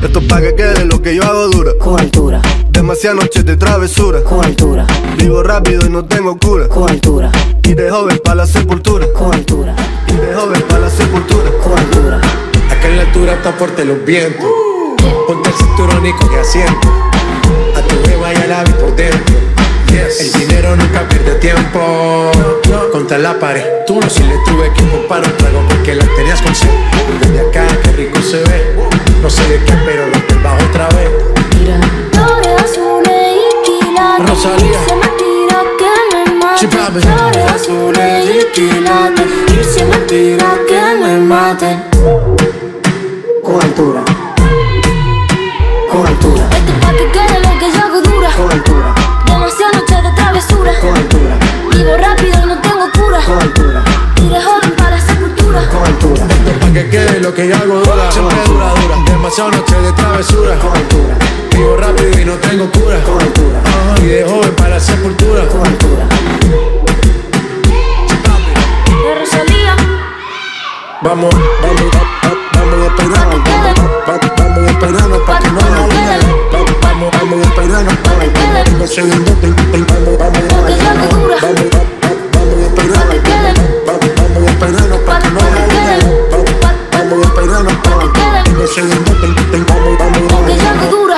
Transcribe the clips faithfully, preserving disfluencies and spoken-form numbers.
Esto es pa' que quede lo que yo hago dura. Con altura. Demasiadas noches de travesura. Con altura. Vivo rápido y no tengo cura. Con altura. Y de joven pa' la sepultura. Con altura. Y de joven pa' la sepultura. Con altura. Acá en la altura está fuerte los vientos. Ponte el cinturón y coge asiento. A tu beba y a la vi por dentro. Yes. El dinero nunca pierde tiempo. Contra la pared, tú no si le tuve que comprar un trago porque la tenías con sed. Desde acá, qué rico se ve. No sé de qué, pero rompe el bajo otra vez. Mira. Flores azules y quilates. Rosalía. Y se me tira que me mate. Sí, papi. Flores azules y quilates. Y se me tira que me mate. Con altura. Con altura. Esto es pa' que quede lo que yo hago dura. Con altura. Demasiadas noches de travesura. Con altura. Vivo rápido y no tengo cura. Con altura. Y de joven para la sepultura. Con altura. Esto es pa' que quede lo que yo hago dura. Siempre dura, dura. Demasiadas noches de travesura. Con altura. Vivo rápido y no tengo cura. Con altura. Ajá. Y de joven para la sepultura. Con altura. De Rosalía. Vamos, vamos, vamos, vamos esperando. Vamos esperando pa' que no haya duda. Vamos, vamos esperando. No sé dónde te vamos, vamos esperando. Vamos, vamos esperando. Vamos esperando pa' que no haya duda. Vamos esperando. No sé dónde te vamos, vamos esperando.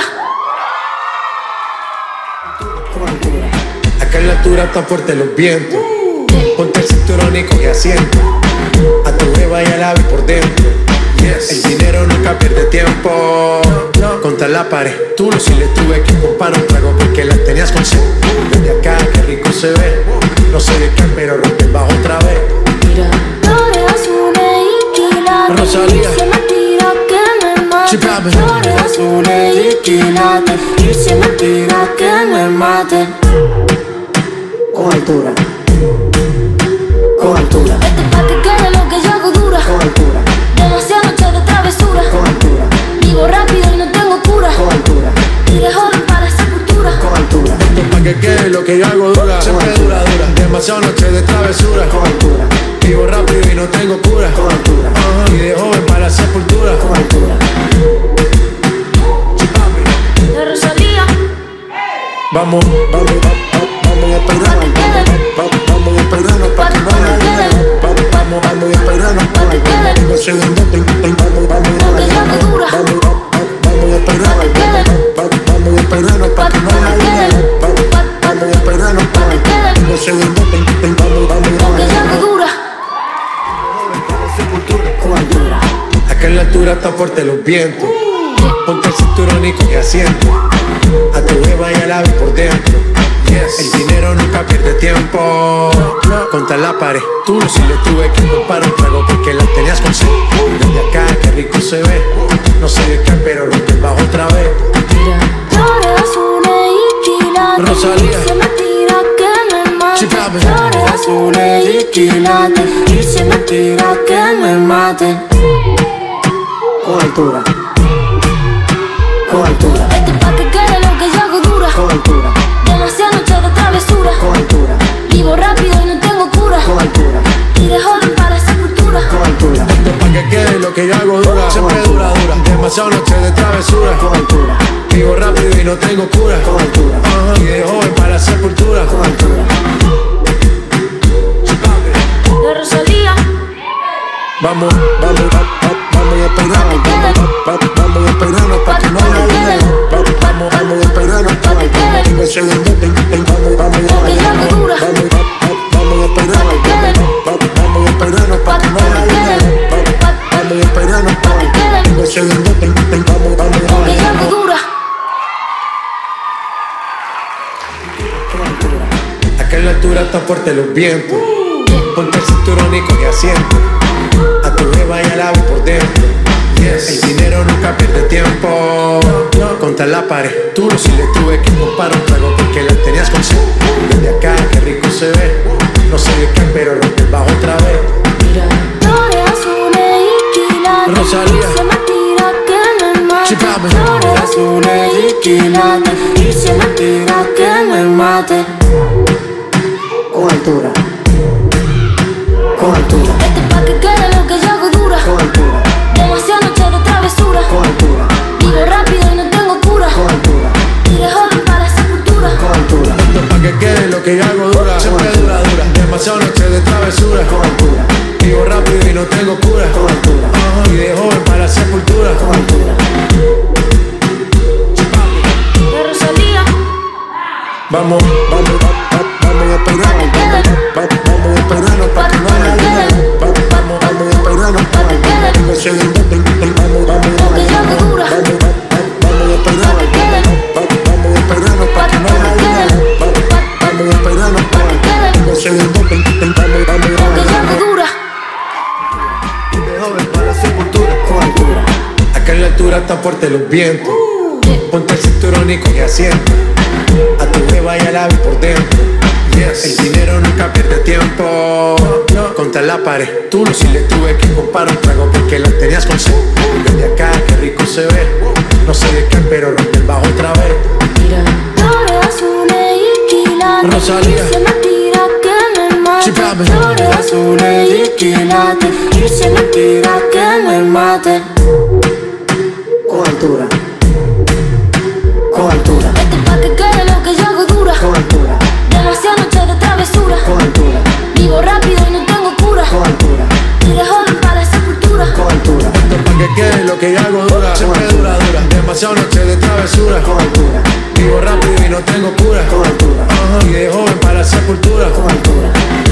Acá en la altura está fuerte los vientos. Ponte el cinturón y coge asiento. A tu beba y a la vi por dentro. Yes. El dinero nunca pierde tiempo. Contra la pared, tú no si le tuve que comprar un trago porque la tenías con sed. Desde acá, qué rico se ve. No sé de qué, pero rompe el bajo otra vez. Mira. Flores azules y quilates. Rosalía. Y se me tira que me mate. Sí, papi. Flores azules y quilates. Y se me tira que me mate. Con altura. Con altura. Esto es pa' que quede lo que yo hago dura. Con altura. Demasiadas noches de travesura. Con altura. Vivo rápido y no tengo cura. Con altura. Y de joven para la sepultura. Con altura. Esto es pa' que quede lo que yo hago dura. Siempre dura, dura. Demasiadas noches de travesura. Con altura. Vivo rápido y no tengo cura. Con altura. Ajá. Y de joven para la sepultura. Con altura. De Rosalía. Vamos, vamos, vamos, vamos esperando. Vamos esperando pa' que no haya duda. Vamos, vamos esperando. No sé dónde te vamos, vamos esperando. Vamos, vamos esperando. Vamos esperando pa' que no haya duda. Vamos esperando. No sé dónde te vamos, vamos esperando. Con altura. Acá en la altura está fuerte los vientos. Ponte el cinturón y coge asiento. A tu beba y a la vi por dentro. Yes. El dinero nunca pierde tiempo. Contra la pared, tú no si le tuve que comprar un trago porque la tenías con sed. Desde acá, qué rico se ve. No sé de qué, pero rompe el bajo otra vez. Mira. Flores azules y quilates. Rosalía. Y se me tira que me mate. Sí, papi. Flores azules y quilates. Y se me tira que me mate. Con altura. Con altura. Esto es pa' que quede lo que yo hago dura. Con altura. Demasiadas noches de travesura. Con altura. Vivo rápido y no tengo cura. Con altura. Y de joven para la sepultura. Con altura. Esto es pa' que quede lo que yo hago dura. Siempre dura, dura. Demasiadas noches de travesura. Con altura. Vivo rápido y no tengo cura. Con altura. Ajá. Y de joven para la sepultura. Con altura. De Rosalía. Vamos, vamos, vamos, vamos esperando. Vamos esperando pa' que no haya duda. Vamos, vamos esperando. No sé dónde te vamos, vamos esperando. Vamos, vamos esperando. Vamos esperando pa' que no haya duda. Vamos esperando. No sé dónde te vamos, vamos esperando. Acá en la altura está fuerte los vientos. Ponte el cinturón y coge asiento. A tu beba y a la vi por dentro. Yes. El dinero nunca pierde tiempo. Contra la pared, tú no si le tuve que comprar un trago porque la tenías con sed. Desde acá, qué rico se ve. No sé de qué, pero rompe el bajo otra vez. Mira. Flores azules y quilates. Rosalía. Y se me tira que me mate. Sí, papi. Flores azules y quilates. Y se me tira que me mate. Con altura. Con altura. Esto es pa' que quede lo que yo hago dura. Con altura. Demasiadas noches de travesura. Con altura. Vivo rápido. vamos, vamos, lo que yo hago dura. vamos, vamos a esperar, vamos a esperarnos pa' que no haya duda. Vamos a esperarnos pa' que no se desboten, vamos, vamos, Lo que yo hago dura. De joven para la sepultura. Con altura. acá en la altura están fuertes los vientos. Ponte el cinturón y coge asiento. A tu jeva y a la vi por dentro. Yes. El dinero nunca pierde tiempo. No. Contra la pared, tú no si le tuve que comprar un trago porque la tenías con sed. Desde acá, qué rico se ve. No sé de qué, pero rompe el bajo otra vez. Mira, flores azules y quilates. Rosalía. Irse mentira que me mate. Chipame. Flores azules y quilates. Irse mentira que me mate. Con altura. Con altura. Esto es pa' que quede lo que yo hago dura. Con altura. Demasiadas noches de travesura. Con altura. Vivo rápido y no tengo cura. Con altura. Tire joven para la sepultura. Con altura. Esto es pa' que quede lo que yo hago dura. Siempre dura, dura. Demasiado noche de travesura. Con altura. Vivo rápido y no tengo cura. Con altura. Ajá. Y de joven para la sepultura. Con altura.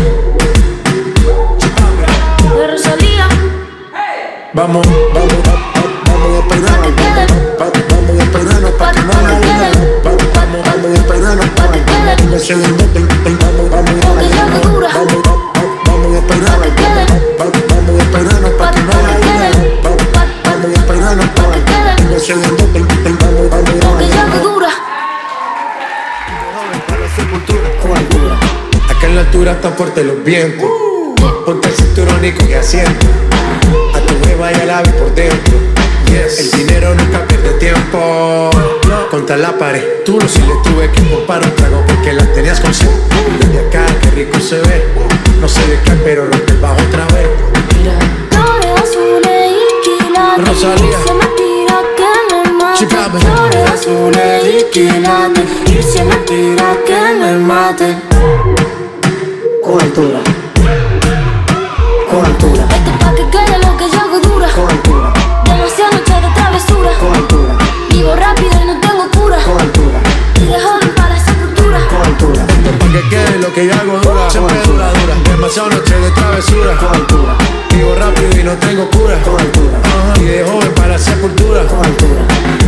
De Rosalía. Vamos, vamos, vamos, vamos a esperar. Vamos a esperarnos pa' que no haya duda. Vamos, vamos a esperarnos pa' que no se desboten. Vamos, vamos, Lo que yo hago dura. vamos, vamos a esperar. Vamos a esperarnos pa' que no haya duda. Vamos a esperarnos pa' que no se desboten. Vamos, vamos, Lo que yo hago dura. De joven para la sepultura. Con altura. acá en la altura están fuertes los vientos. Ponte el cinturón y coge asiento. A tu jeva y a la vi por dentro. Yes. El dinero nunca pierde tiempo. Contra la pared, tú no si le tuve que comprar un trago porque las tenías con sed. Desde acá, qué rico se ve. No sé de qué, pero rompe el bajo otra vez. Mira, flores azules y quilates. Rosalía. Irse mentira que me mate. Chipame. Flores azules y quilates. Irse mentira que me mate. Con altura. Con altura. Esto es pa' que quede lo que yo hago dura. Con altura. Demasiadas noches de travesura. Con altura. Vivo rápido y no tengo cura. Con altura. Tire joven para la sepultura. Con altura. Esto es pa' que quede lo que yo hago dura. Siempre dura, dura. Demasiado noche de travesura. Con altura. Vivo rápido y no tengo cura. Con altura. Ajá. Y de joven para la sepultura. Con altura.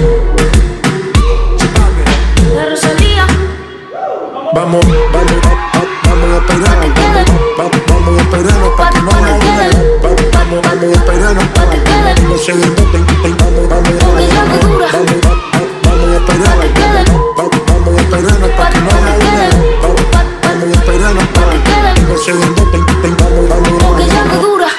De Rosalía. Vamos, vamos, vamos, vamos a esperar. Vamos, vamos a esperarnos pa' que no haya duda. Vamos, vamos a esperarnos pa' que no se desboten. Vamos, vamos, Lo que yo hago dura. vamos, vamos a esperar. Vamos, vamos a esperarnos pa' que no haya duda. Vamos a esperarnos pa' que no se desboten. Vamos, vamos, Lo que yo hago dura.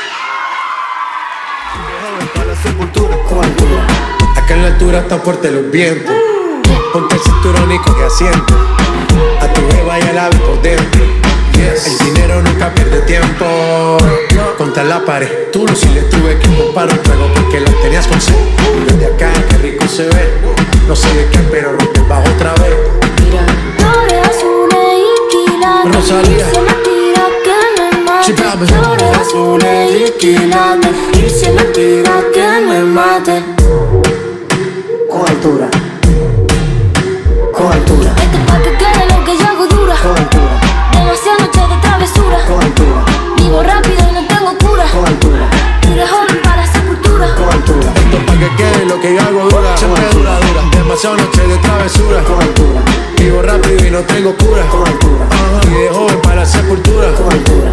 De joven para la sepultura. Con altura. acá en la altura están fuertes los vientos. Ponte el cinturón y coge asiento. A tu jeva y a la vi por dentro. Yes. El dinero nunca pierde tiempo. Contra la pared, tú no si le tuve que comprar un trago porque las tenías con sed. Desde acá, qué rico se ve. No sé de qué, pero rompe el bajo otra vez. Mira, flores azules y quilates. Rosalía. Irse mentira que me mate. Chipame. Flores azules y quilates. Irse mentira que me mate. Con altura. Con altura. Esto es pa' que quede lo que yo hago dura. Con altura. Demasiadas noches de travesura. Con altura. Vivo rápido y no tengo cura. Con altura. Tire joven para la sepultura. Con altura. Esto es pa' que quede lo que yo hago dura. Siempre dura, dura. Demasiado noche de travesura. Con altura. Vivo rápido y no tengo cura. Con altura. Ajá. Y de joven para la sepultura. Con altura.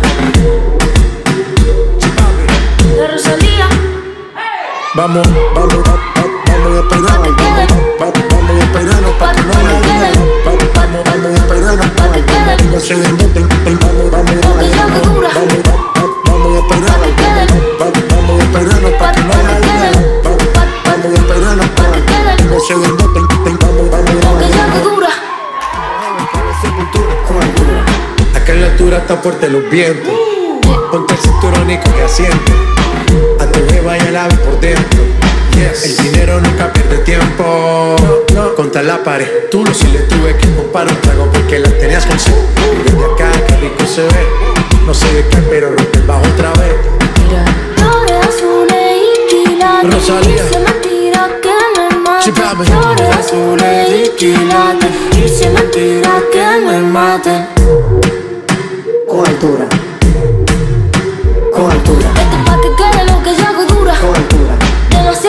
De Rosalía. Vamos, vamos, vamos, vamos a esperar. Vamos, vamos a esperarnos pa' que no haya duda. Vamos, vamos, vamos a esperarnos pa' que no se desboten. Vamos, vamos, Lo que yo hago dura. vamos, vamos a esperar. Vamos, vamos a esperarnos pa' que no haya duda. Vamos, vamos a esperarnos pa' que no se desboten. Vamos, vamos, Lo que yo hago dura. De joven para la sepultura. Con altura. acá en la altura están fuertes los vientos. Ponte el cinturón y coge asiento. A tu jeva y a la vi por dentro. Yes. El dinero nunca pierde tiempo. Contra la pared, tú no si le tuve que comprar un trago porque las tenías con sed. Desde acá, qué rico se ve. No sé de qué, pero rompe el bajo otra vez. Mira, flores azules y quilates. Rosalía. Irse mentira que me mate. Chipame. Flores azules y quilates. Irse mentira que me mate. Con altura. Con altura. Esto es pa' que quede lo que yo hago dura. Con altura. Demasiadas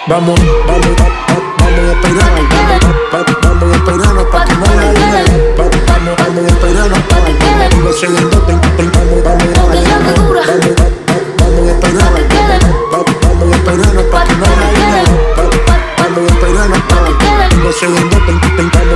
Vamos, vamos, vamos a esperar, vamos a esperarnos pa' que no la ligue. Vamos, vamos a esperarnos pa' que no se den dos, vamos, vamos, vamos a esperarnos, vamos a esperarnos pa' que no la ligue. Vamos a esperarnos pa' que no se den dos, vamos